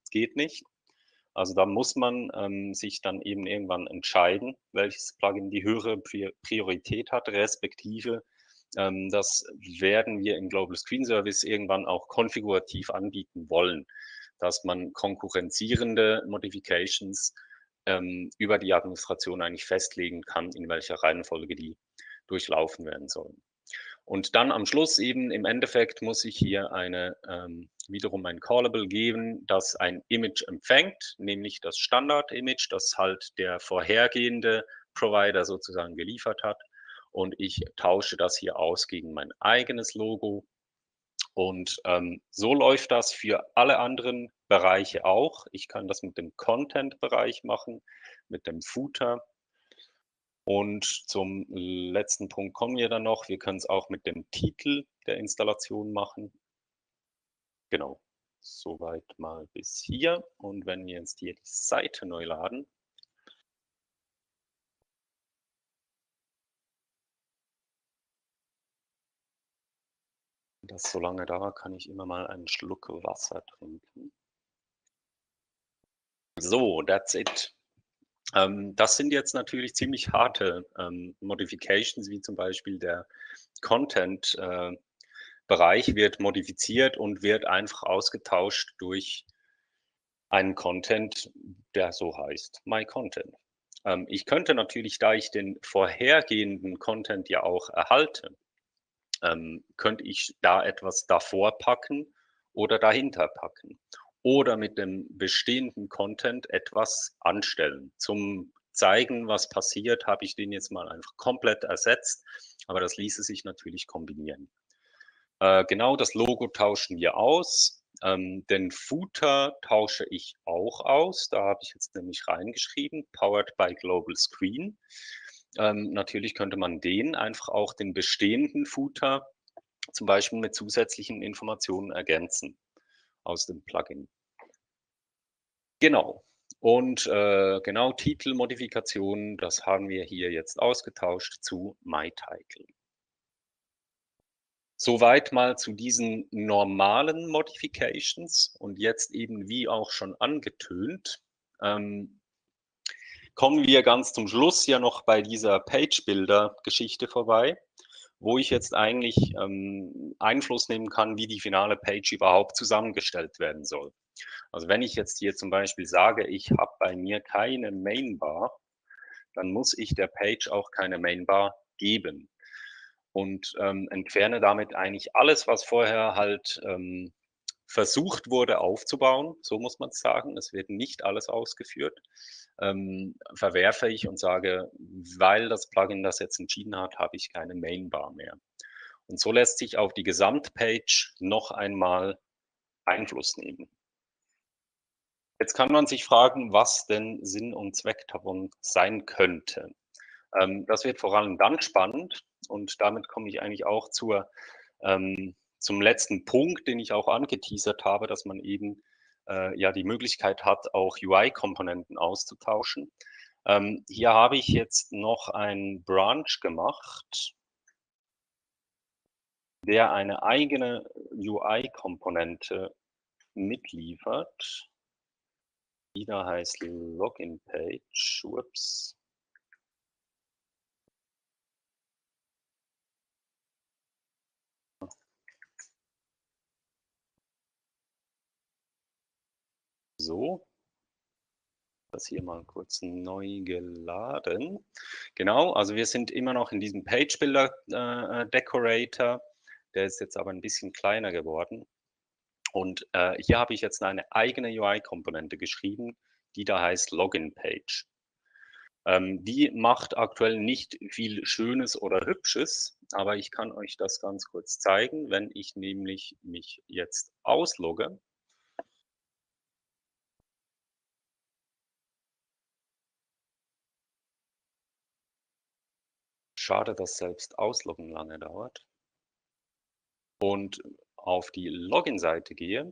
geht nicht. Also da muss man ähm, sich dann eben irgendwann entscheiden, welches Plugin die höhere Priorität hat, respektive ähm, das werden wir im Global Screen Service irgendwann auch konfigurativ anbieten wollen, dass man konkurrenzierende Modifications ähm, über die Administration eigentlich festlegen kann, in welcher Reihenfolge die durchlaufen werden sollen. Und dann am Schluss eben im Endeffekt muss ich hier eine, ähm, wiederum ein Callable geben, das ein Image empfängt, nämlich das Standard-Image, das halt der vorhergehende Provider sozusagen geliefert hat. Und ich tausche das hier aus gegen mein eigenes Logo. Und ähm, so läuft das für alle anderen Bereiche auch. Ich kann das mit dem Content-Bereich machen, mit dem Footer. Und zum letzten Punkt kommen wir dann noch. Wir können es auch mit dem Titel der Installation machen. Genau, soweit mal bis hier. Und wenn wir jetzt hier die Seite neu laden, das so lange dauert, kann ich immer mal einen Schluck Wasser trinken. So, that's it. Ähm, das sind jetzt natürlich ziemlich harte ähm, Modifications, wie zum Beispiel der Content äh, Bereich wird modifiziert und wird einfach ausgetauscht durch einen Content, der so heißt, My Content. Ähm, ich könnte natürlich, da ich den vorhergehenden Content ja auch erhalte, ähm, könnte ich da etwas davor packen oder dahinter packen oder mit dem bestehenden Content etwas anstellen. Zum Zeigen, was passiert, habe ich den jetzt mal einfach komplett ersetzt, aber das ließe sich natürlich kombinieren. Äh, genau, das Logo tauschen wir aus. Ähm, den Footer tausche ich auch aus. Da habe ich jetzt nämlich reingeschrieben, Powered by Global Screen. Ähm, natürlich könnte man den einfach auch den bestehenden Footer zum Beispiel mit zusätzlichen Informationen ergänzen aus dem Plugin. Genau. Und äh, genau Titelmodifikation, das haben wir hier jetzt ausgetauscht zu MyTitle. Soweit mal zu diesen normalen Modifications und jetzt eben wie auch schon angetönt, ähm, kommen wir ganz zum Schluss ja noch bei dieser Page-Builder-Geschichte vorbei, wo ich jetzt eigentlich ähm, Einfluss nehmen kann, wie die finale Page überhaupt zusammengestellt werden soll. Also wenn ich jetzt hier zum Beispiel sage, ich habe bei mir keine Mainbar, dann muss ich der Page auch keine Mainbar geben und ähm, entferne damit eigentlich alles, was vorher halt ähm, versucht wurde aufzubauen, so muss man es sagen. Es wird nicht alles ausgeführt. Ähm, verwerfe ich und sage, weil das Plugin das jetzt entschieden hat, habe ich keine Mainbar mehr. Und so lässt sich auf die Gesamtpage noch einmal Einfluss nehmen. Jetzt kann man sich fragen, was denn Sinn und Zweck davon sein könnte. Ähm, das wird vor allem dann spannend und damit komme ich eigentlich auch zur, ähm, zum letzten Punkt, den ich auch angeteasert habe, dass man eben äh, ja die Möglichkeit hat, auch U I-Komponenten auszutauschen. Ähm, hier habe ich jetzt noch einen Branch gemacht, der eine eigene U I-Komponente mitliefert. Die da heißt Login Page. Ups. So, das hier mal kurz neu geladen. Genau, also wir sind immer noch in diesem Page Builder äh, Decorator. Der ist jetzt aber ein bisschen kleiner geworden. Und äh, hier habe ich jetzt eine eigene U I-Komponente geschrieben, die da heißt Login Page. Ähm, die macht aktuell nicht viel Schönes oder Hübsches, aber ich kann euch das ganz kurz zeigen, wenn ich nämlich mich jetzt auslogge. Schade, dass selbst Ausloggen lange dauert. Und auf die Login-Seite gehe,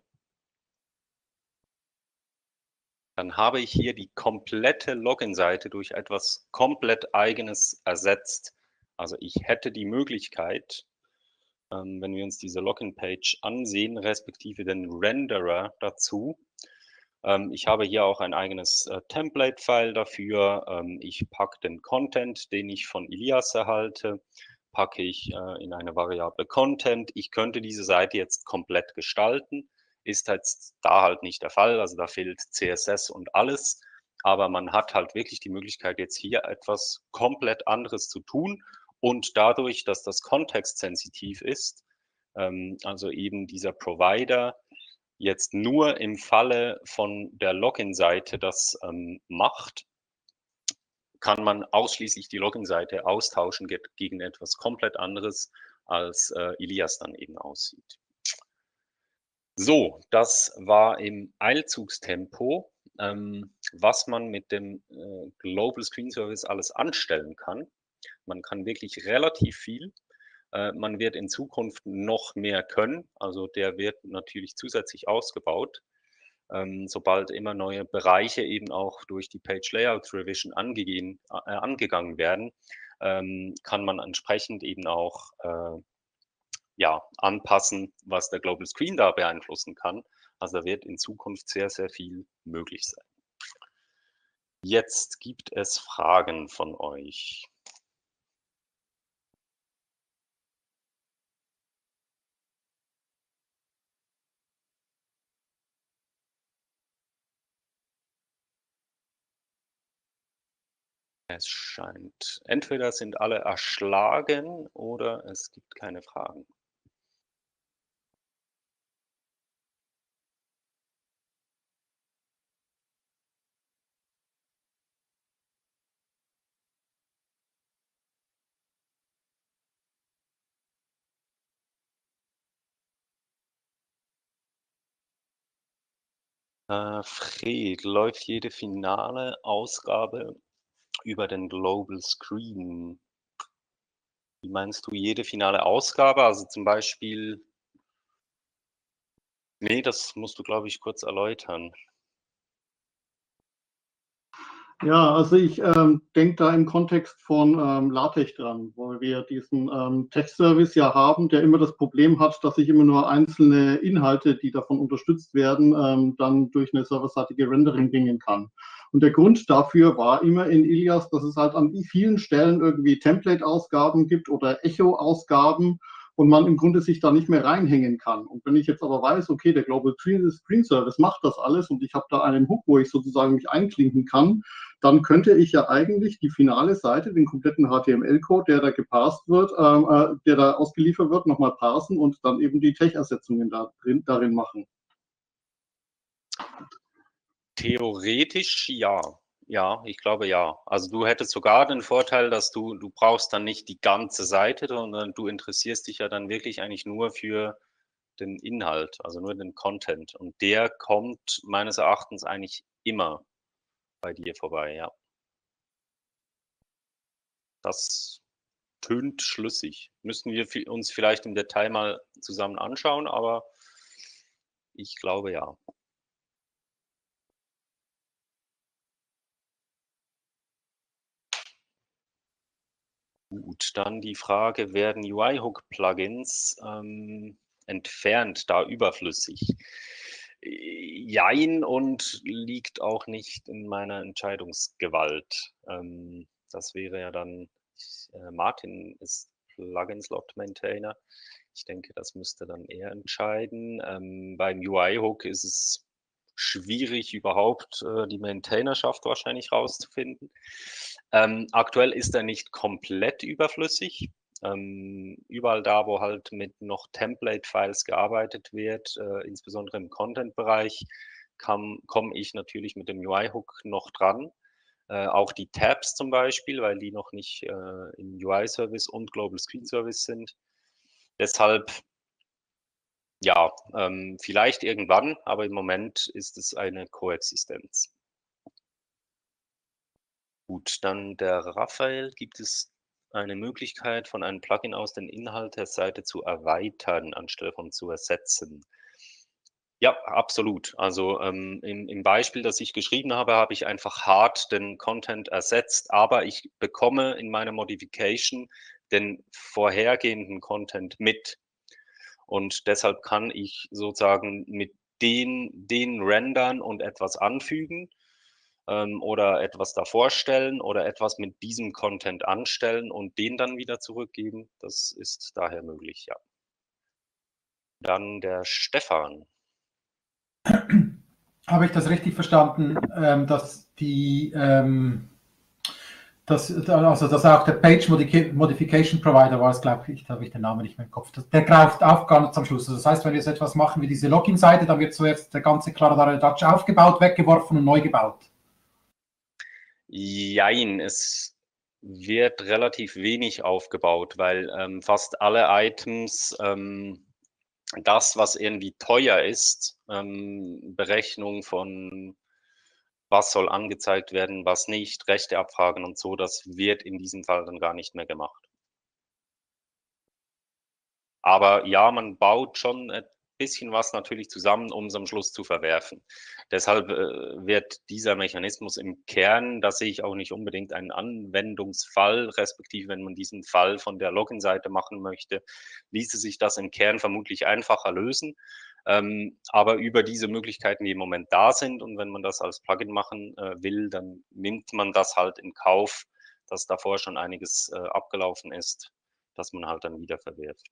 dann habe ich hier die komplette Login-Seite durch etwas komplett Eigenes ersetzt. Also ich hätte die Möglichkeit, ähm, wenn wir uns diese Login-Page ansehen, respektive den Renderer dazu, Ähm, ich habe hier auch ein eigenes äh, Template-File dafür. Ähm, ich packe den Content, den ich von Ilias erhalte, packe ich äh, in eine Variable Content. Ich könnte diese Seite jetzt komplett gestalten, ist jetzt da halt nicht der Fall. Also da fehlt C S S und alles. Aber man hat halt wirklich die Möglichkeit, jetzt hier etwas komplett anderes zu tun. Und dadurch, dass das kontextsensitiv ist, ähm, also eben dieser Provider jetzt nur im Falle von der Login-Seite das ähm, macht, kann man ausschließlich die Login-Seite austauschen ge gegen etwas komplett anderes, als äh, Ilias dann eben aussieht. So, das war im Eilzugstempo, ähm, was man mit dem äh, Global Screen Service alles anstellen kann. Man kann wirklich relativ viel. Äh, man wird in Zukunft noch mehr können. Also der wird natürlich zusätzlich ausgebaut. Ähm, sobald immer neue Bereiche eben auch durch die Page Layout Revision angegeben, äh, angegangen werden, ähm, kann man entsprechend eben auch äh, ja, anpassen, was der Global Screen da beeinflussen kann. Also da wird in Zukunft sehr, sehr viel möglich sein. Jetzt gibt es Fragen von euch. Es scheint, entweder sind alle erschlagen oder es gibt keine Fragen. Äh, Fred, läuft jede finale Ausgabe über den Global Screen? Wie meinst du jede finale Ausgabe? Also zum Beispiel, nee, das musst du, glaube ich, kurz erläutern. Ja, also ich ähm, denke da im Kontext von ähm, LaTeX dran, weil wir diesen ähm, Text-Service ja haben, der immer das Problem hat, dass sich immer nur einzelne Inhalte, die davon unterstützt werden, ähm, dann durch eine serverseitige Rendering bringen kann. Und der Grund dafür war immer in Ilias, dass es halt an vielen Stellen irgendwie Template-Ausgaben gibt oder Echo-Ausgaben und man im Grunde sich da nicht mehr reinhängen kann. Und wenn ich jetzt aber weiß, okay, der Global Screen Service macht das alles und ich habe da einen Hook, wo ich sozusagen mich einklinken kann, dann könnte ich ja eigentlich die finale Seite, den kompletten H T M L-Code, der da geparst wird, äh, der da ausgeliefert wird, nochmal parsen und dann eben die Tech-Ersetzungen da drin, darin machen. Theoretisch ja. Ja, ich glaube ja. Also du hättest sogar den Vorteil, dass du, du brauchst dann nicht die ganze Seite, sondern du interessierst dich ja dann wirklich eigentlich nur für den Inhalt, also nur den Content. Und der kommt meines Erachtens eigentlich immer bei dir vorbei, ja. Das tönt schlüssig. Müssen wir uns vielleicht im Detail mal zusammen anschauen, aber ich glaube ja. Gut, dann die Frage, werden U I-Hook-Plugins ähm, entfernt, da überflüssig? Jein und liegt auch nicht in meiner Entscheidungsgewalt. Ähm, das wäre ja dann, äh, Martin ist Plugin-Slot-Maintainer. Ich denke, das müsste dann er entscheiden. Ähm, beim U I-Hook ist es schwierig, überhaupt äh, die Maintainerschaft wahrscheinlich rauszufinden. Ähm, aktuell ist er nicht komplett überflüssig. Ähm, überall da, wo halt mit noch Template-Files gearbeitet wird, äh, insbesondere im Content-Bereich, komme ich natürlich mit dem U I-Hook noch dran. Äh, auch die Tabs zum Beispiel, weil die noch nicht äh, im U I-Service und Global Screen Service sind. Deshalb, ja, ähm, vielleicht irgendwann, aber im Moment ist es eine Koexistenz. Gut, dann der Raphael, gibt es eine Möglichkeit, von einem Plugin aus den Inhalt der Seite zu erweitern, anstelle von zu ersetzen? Ja, absolut. Also ähm, im, im Beispiel, das ich geschrieben habe, habe ich einfach hart den Content ersetzt, aber ich bekomme in meiner Modification den vorhergehenden Content mit. Und deshalb kann ich sozusagen mit den, den rendern und etwas anfügen ähm, oder etwas davor stellen oder etwas mit diesem Content anstellen und den dann wieder zurückgeben. Das ist daher möglich, ja. Dann der Stefan. Habe ich das richtig verstanden, ähm, dass die ähm, Das, also das auch der Page Modification Provider war es, glaube ich, da habe ich den Namen nicht mehr im Kopf. Der greift auf ganz am Schluss. Also das heißt, wenn wir jetzt etwas machen wie diese Login-Seite, dann wird so jetzt der ganze Kladderadatsch aufgebaut, weggeworfen und neu gebaut. Jein, es wird relativ wenig aufgebaut, weil ähm, fast alle Items, ähm, das, was irgendwie teuer ist, ähm, Berechnung von was soll angezeigt werden, was nicht, Rechte abfragen und so, das wird in diesem Fall dann gar nicht mehr gemacht. Aber ja, man baut schon ein bisschen was natürlich zusammen, um es am Schluss zu verwerfen. Deshalb äh, wird dieser Mechanismus im Kern, da sehe ich auch nicht unbedingt einen Anwendungsfall, respektive wenn man diesen Fall von der Login-Seite machen möchte, ließe sich das im Kern vermutlich einfacher lösen. Ähm, aber über diese Möglichkeiten, die im Moment da sind und wenn man das als Plugin machen äh, will, dann nimmt man das halt in Kauf, dass davor schon einiges äh, abgelaufen ist, dass man halt dann wieder verwirft.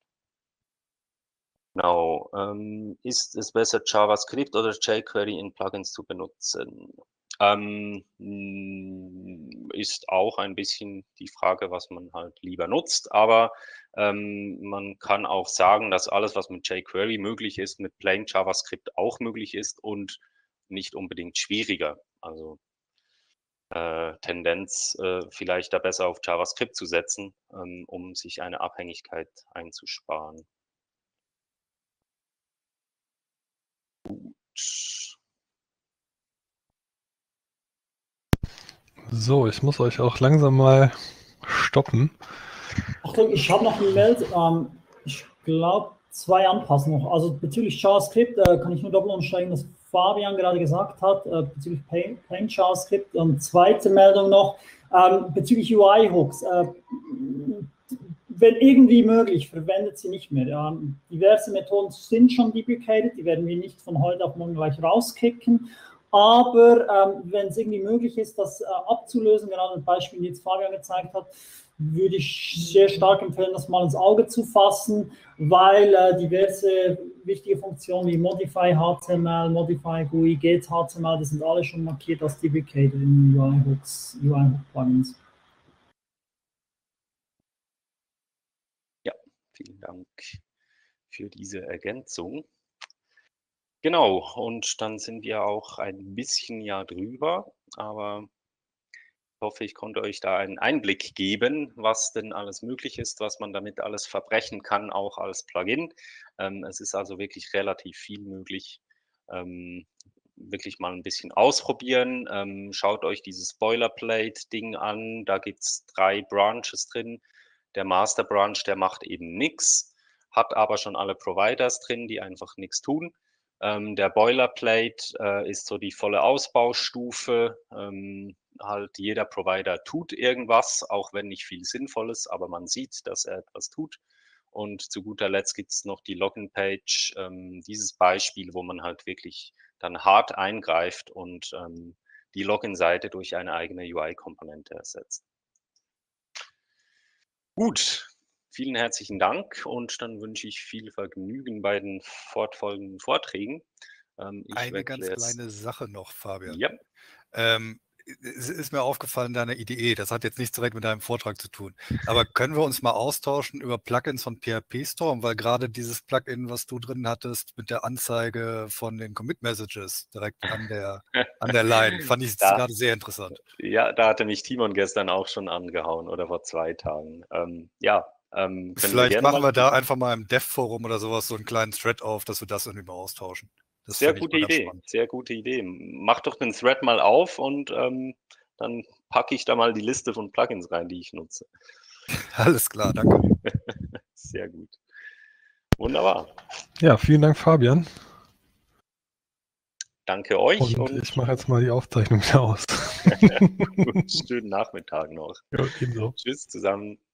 Genau. Ähm, ist es besser, JavaScript oder jQuery in Plugins zu benutzen? Ähm, ist auch ein bisschen die Frage, was man halt lieber nutzt, aber ähm, man kann auch sagen, dass alles, was mit jQuery möglich ist, mit Plain JavaScript auch möglich ist und nicht unbedingt schwieriger. Also äh, Tendenz äh, vielleicht da besser auf JavaScript zu setzen, ähm, um sich eine Abhängigkeit einzusparen. So, ich muss euch auch langsam mal stoppen. Achtung, ich habe noch eine Mail. Ähm, ich glaube, zwei Anpassungen noch. Also bezüglich JavaScript äh, kann ich nur doppelt unterstreichen, was Fabian gerade gesagt hat, äh, bezüglich Plain, Plain JavaScript. Und zweite Meldung noch, ähm, bezüglich U I-Hooks. Äh, wenn irgendwie möglich, verwendet sie nicht mehr. Ja. Diverse Methoden sind schon deprecated, die werden wir nicht von heute auf morgen gleich rauskicken. Aber ähm, wenn es irgendwie möglich ist, das äh, abzulösen, gerade ein Beispiel, wie jetzt Fabian gezeigt hat, würde ich sehr stark empfehlen, das mal ins Auge zu fassen, weil äh, diverse wichtige Funktionen wie Modify H T M L, Modify G U I, Get H T M L, die sind alle schon markiert als deprecated in U I-Hooks, U I-Hook-Plugins. Ja, vielen Dank für diese Ergänzung. Genau, und dann sind wir auch ein bisschen ja drüber, aber ich hoffe, ich konnte euch da einen Einblick geben, was denn alles möglich ist, was man damit alles verbrechen kann, auch als Plugin. Ähm, es ist also wirklich relativ viel möglich. Ähm, wirklich mal ein bisschen ausprobieren. Ähm, schaut euch dieses Boilerplate-Ding an. Da gibt es drei Branches drin. Der Master Branch, der macht eben nichts, hat aber schon alle Providers drin, die einfach nichts tun. Ähm, der Boilerplate äh, ist so die volle Ausbaustufe. Ähm, halt jeder Provider tut irgendwas, auch wenn nicht viel Sinnvolles, aber man sieht, dass er etwas tut. Und zu guter Letzt gibt es noch die Login-Page, ähm, dieses Beispiel, wo man halt wirklich dann hart eingreift und ähm, die Login-Seite durch eine eigene U I-Komponente ersetzt. Gut, vielen herzlichen Dank und dann wünsche ich viel Vergnügen bei den fortfolgenden Vorträgen. Ähm, ich Eine ganz jetzt... kleine Sache noch, Fabian. Ja. Ähm, es ist mir aufgefallen, deine Idee, das hat jetzt nichts direkt mit deinem Vortrag zu tun, aber können wir uns mal austauschen über Plugins von P H P Storm, weil gerade dieses Plugin, was du drin hattest, mit der Anzeige von den Commit-Messages direkt an der, an der Line, fand ich da, gerade sehr interessant. Ja, da hatte mich Timon gestern auch schon angehauen oder vor zwei Tagen. Ähm, ja, ähm, Vielleicht wir machen wir da einfach mal im Dev-Forum oder sowas so einen kleinen Thread auf, dass wir das irgendwie mal austauschen. Das sehr gute Idee, sehr gute Idee. Mach doch den Thread mal auf und ähm, dann packe ich da mal die Liste von Plugins rein, die ich nutze. Alles klar, danke. Sehr gut. Wunderbar. Ja, vielen Dank, Fabian. Danke euch. Und, und ich mache jetzt mal die Aufzeichnung wieder aus. Schönen Nachmittag noch. Ja, ebenso. Tschüss zusammen.